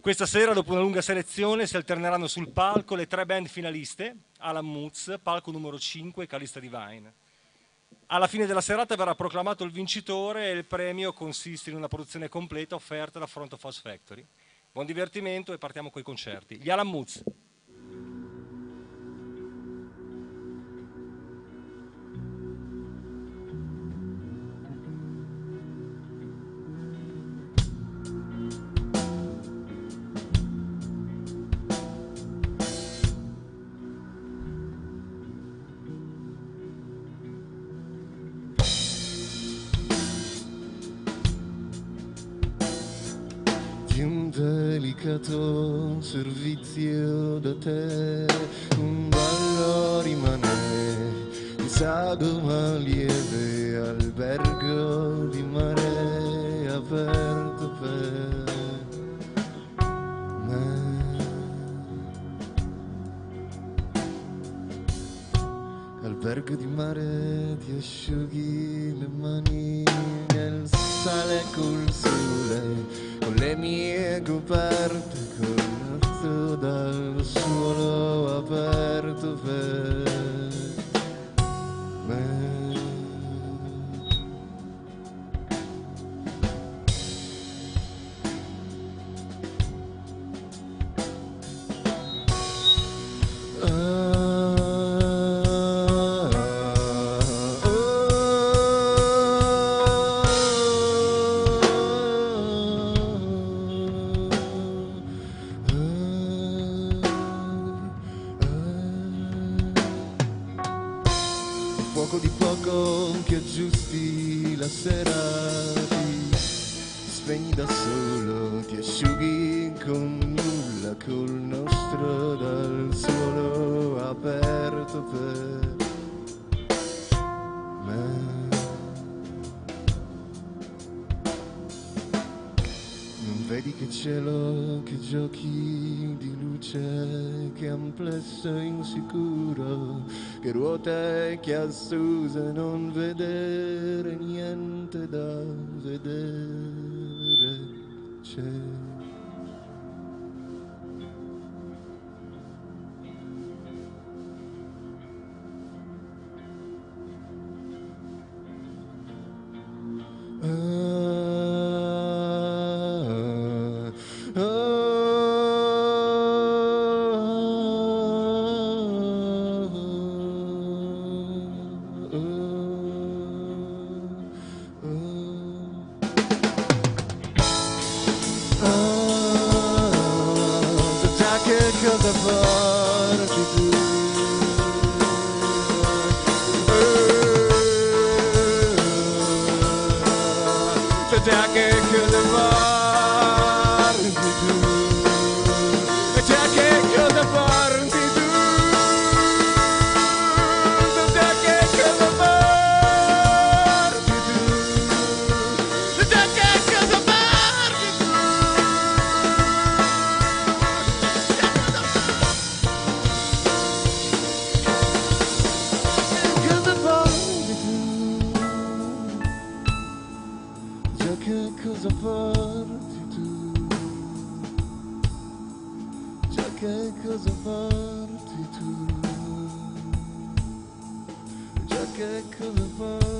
Questa sera, dopo una lunga selezione, si alterneranno sul palco le 3 band finaliste, Alan Moods, palco numero 5 e Calista Divine. Alla fine della serata verrà proclamato il vincitore e il premio consiste in una produzione completa offerta da Front of House Factory. Buon divertimento e partiamo coi concerti. Gli Alan Moods. Di un delicato servizio da te, un ballo rimane, di sagoma lieve, albergo di mare aperto per me. Albergo di mare, ti asciughi le mani nel sale col sole, con le mie coperte, corso dal suolo aperto per me. Poco di poco che aggiusti la sera, ti spegni da solo, ti asciughi con nulla, col nostro dal suolo aperto per me. Non vedi che cielo, che giochi di luce, che amplesso insicuro, che ruote che assuse, non vedere niente da vedere c'è. Cosa farti tu? Già che cosa farti tu? Già che cosa farti tu? Già che cosa farti tu? Già che cosa farti tu? Cosa farti tu? Già che cosa farti tu? Già che cosa farti?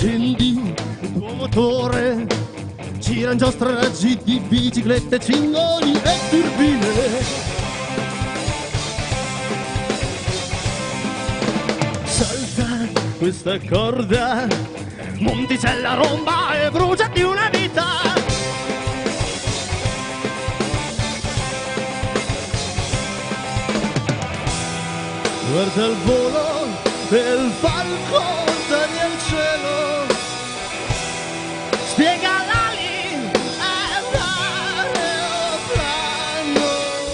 accendi il tuo motore, gira in raggi di biciclette, cingoli e turbine. Salta questa corda, Monticella romba e bruciati una vita. Guarda il volo del falco, tagli al cielo, spiega l'ali all'aeroplano.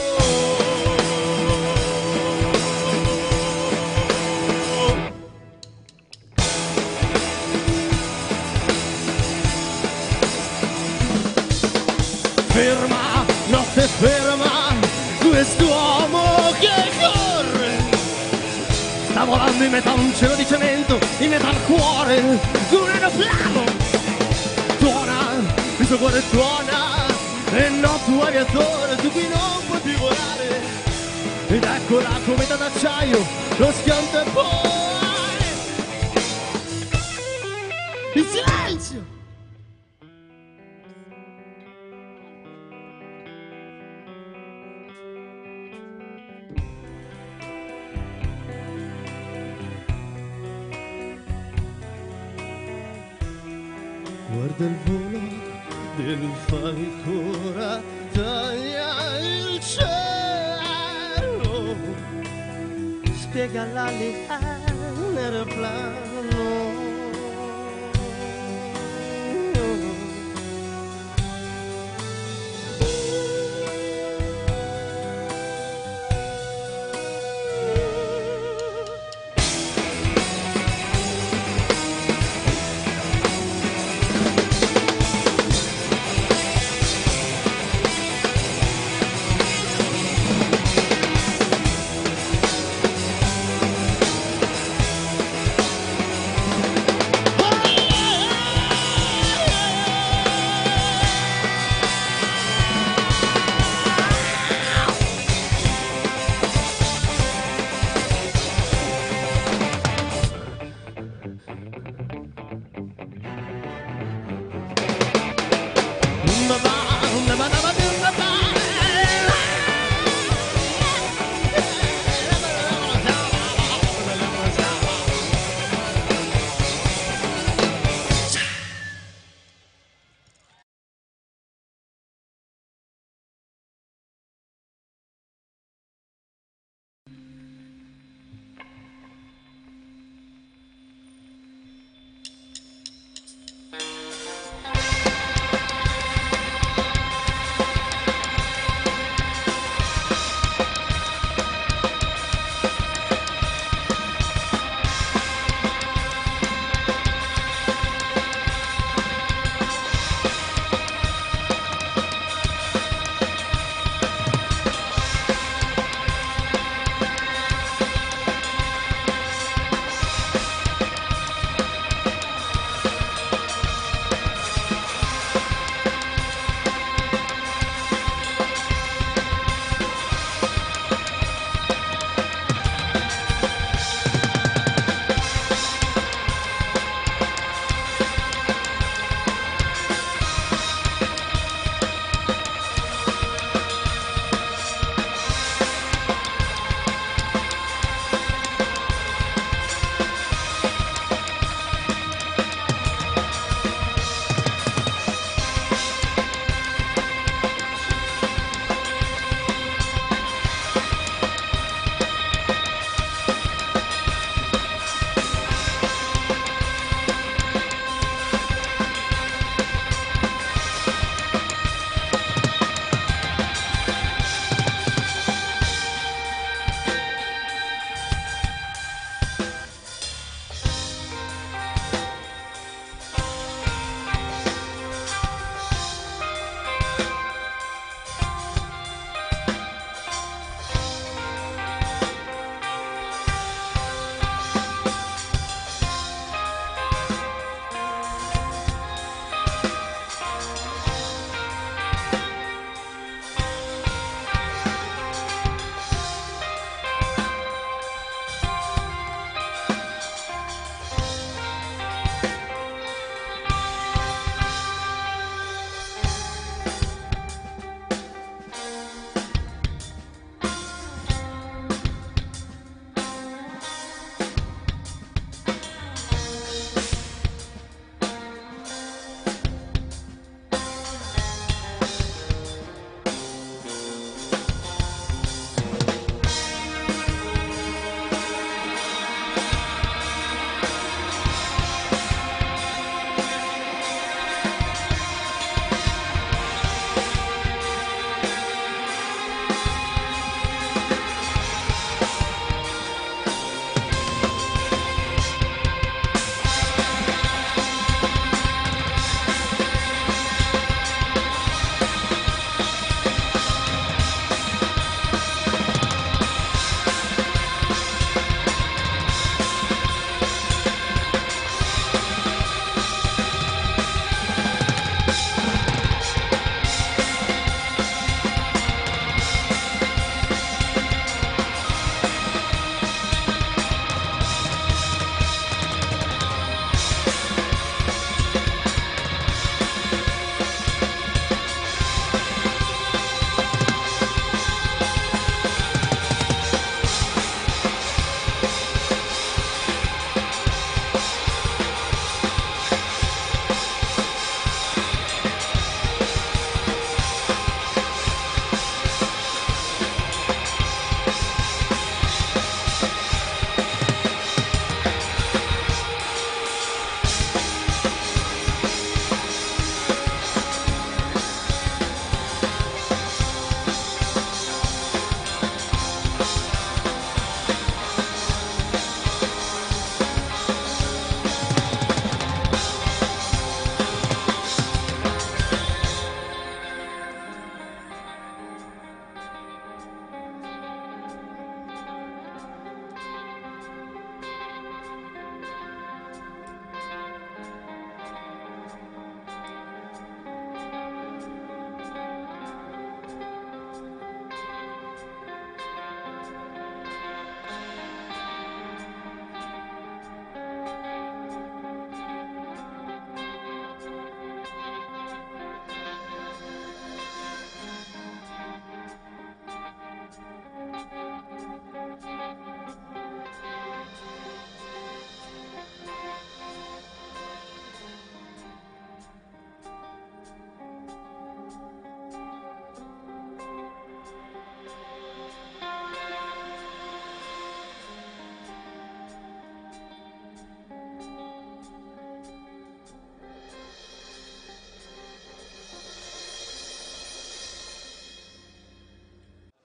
Ferma, notte ferma, quest'uomo che corre sta volando in metà un cielo di cemento, in metà il cuore un aeroplano. Tuona, il suo cuore tuona, e no tu aviatore, tu qui non puoi volare. Ed ecco la cometa d'acciaio, lo schianto e poi il silenzio. Guarda il volo del falco, ora taglia il cielo, spiega l'ali all'aeroplano.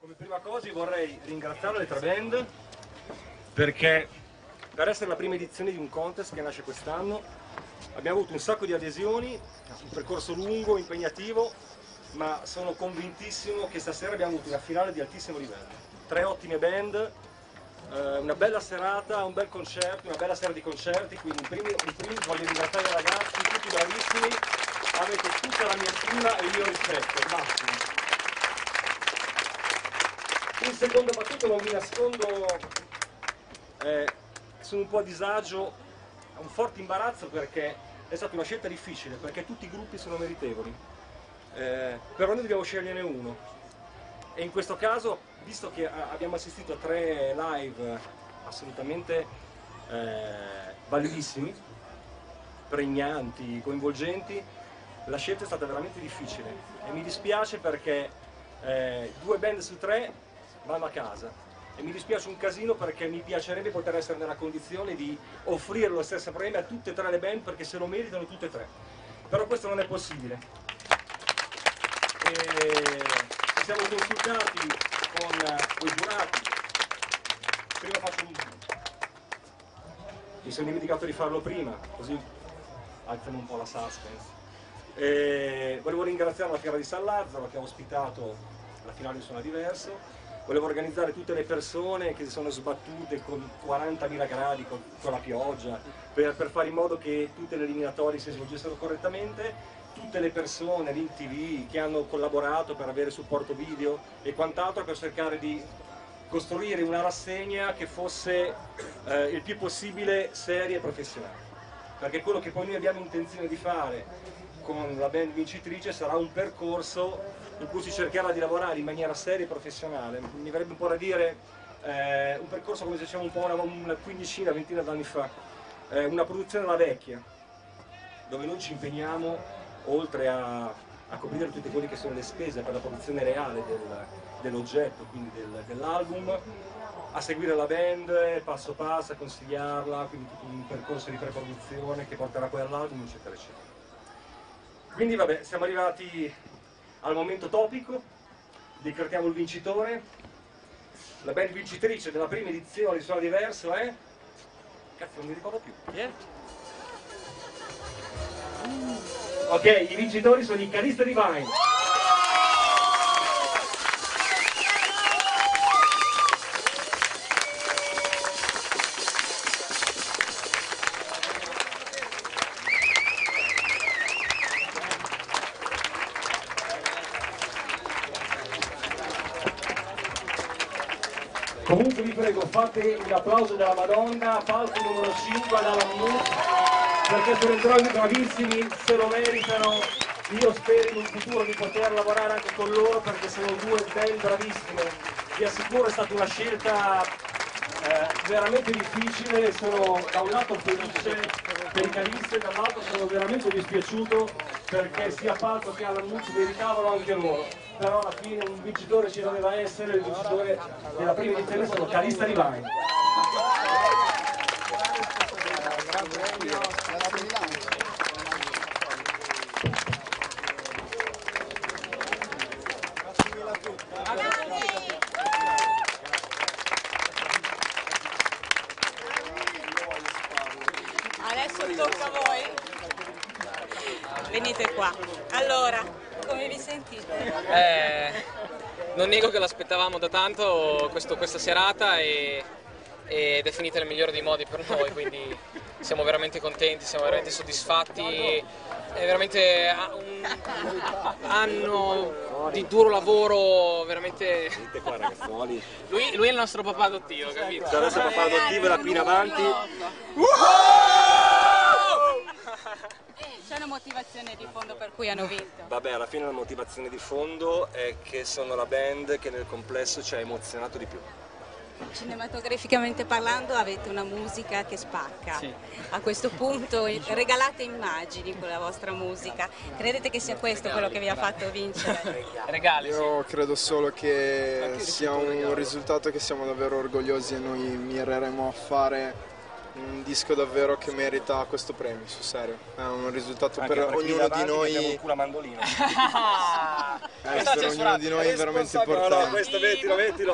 Come prima cosa vorrei ringraziare le tre band perché per essere la prima edizione di un contest che nasce quest'anno abbiamo avuto un sacco di adesioni, un percorso lungo, impegnativo, ma sono convintissimo che stasera abbiamo avuto una finale di altissimo livello. Tre ottime band, una bella serata, un bel concerto, una bella sera di concerti, quindi in primis voglio ringraziare i ragazzi, tutti bravissimi, avete tutta la mia stima e il mio rispetto, il massimo. In seconda battuta non vi nascondo, sono un po' a disagio, un forte imbarazzo perché è stata una scelta difficile, perché tutti i gruppi sono meritevoli, però noi dobbiamo sceglierne uno e in questo caso, visto che abbiamo assistito a tre live assolutamente validissimi, pregnanti, coinvolgenti, la scelta è stata veramente difficile e mi dispiace perché 2 band su 3 vanno a casa e mi dispiace un casino perché mi piacerebbe poter essere nella condizione di offrire lo stesso premio a tutte e 3 le band perché se lo meritano tutte e 3, però questo non è possibile. Ci siamo consultati con i giurati, prima mi sono dimenticato di farlo prima, così alziamo un po' la suspense. Volevo ringraziare la Fiera di San Lazzaro che ha ospitato la finale di Suona Diverso. Volevo organizzare tutte le persone che si sono sbattute con 40.000 gradi, con la pioggia, per fare in modo che tutte le eliminatorie si svolgessero correttamente, tutte le persone l'INTV che hanno collaborato per avere supporto video e quant'altro per cercare di costruire una rassegna che fosse il più possibile seria e professionale. Perché quello che poi noi abbiamo intenzione di fare con la band vincitrice sarà un percorso in cui si cercherà di lavorare in maniera seria e professionale. Mi verrebbe un po' da dire un percorso come se diciamo un po' una quindicina, ventina d'anni fa, una produzione alla vecchia, dove noi ci impegniamo oltre a coprire tutte quelle che sono le spese per la produzione reale dell'oggetto, quindi dell'album, a seguire la band passo passo, a consigliarla, quindi tutto un percorso di pre-produzione che porterà poi all'album, eccetera, eccetera. Quindi vabbè, siamo arrivati al momento topico, decretiamo il vincitore. La band vincitrice della prima edizione di Suona Diverso è... Cazzo, non mi ricordo più. Chi è? Ok, i vincitori sono i Calista Divine. Comunque vi prego, fate un applauso della Madonna, palco numero 5 ad Alan Moore, perché sono entrambi bravissimi, se lo meritano. Io spero in un futuro di poter lavorare anche con loro perché sono 2 band bravissime. Vi assicuro è stata una scelta veramente difficile, sono da un lato felice per i Calista e dall'altro sono veramente dispiaciuto perché sia Palco che Alan Moore meritavano anche loro. Però alla fine un vincitore ci doveva essere, il vincitore della prima edizione sono Calista Divine. Adesso tocca a voi. Venite qua. Allora, come vi sentite? Non nego che l'aspettavamo da tanto questa serata ed è finita nel migliore dei modi per noi, quindi siamo veramente contenti, siamo veramente soddisfatti. È veramente un anno di duro lavoro, veramente. Vedete qua ragazzoli. Lui è il nostro papà adottivo, capito? Adesso il papà adottivo da qui in avanti. C'è una motivazione di fondo per cui hanno vinto? Vabbè, alla fine la motivazione di fondo è che sono la band che nel complesso ci ha emozionato di più. Cinematograficamente parlando avete una musica che spacca. Sì. A questo punto regalate immagini con la vostra musica. Credete che sia questo quello che vi ha fatto vincere? Regali, sì. Io credo solo che sia un risultato che siamo davvero orgogliosi e noi mireremo a fare un disco davvero che merita questo premio, sul serio. È un risultato Anche per perché lì ognuno di davanti noi. mettiamo il culo a mandolino. Per ognuno di noi è veramente importante. No, questo mettilo.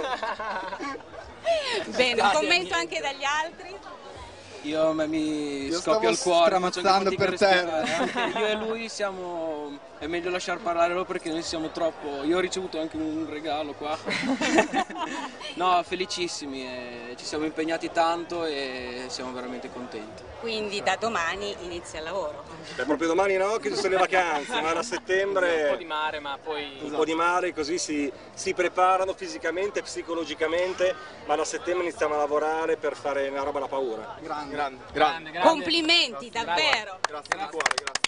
Bene, un commento anche dagli altri? Io mi Io scoppia il stavo cuore, faccio stramazzando anche per fatica a te. respirare. Anche io e lui siamo... È meglio lasciar parlare loro perché noi siamo troppo... Io ho ricevuto anche un regalo qua. No, felicissimi, ci siamo impegnati tanto e siamo veramente contenti. Quindi da domani inizia il lavoro. Proprio domani no, che ci sono le vacanze, ma da settembre Un po' di mare, ma poi... un po' di mare, così si preparano fisicamente e psicologicamente, ma da settembre iniziamo a lavorare per fare una roba da paura. Grande. Complimenti, davvero. Grazie di cuore, grazie.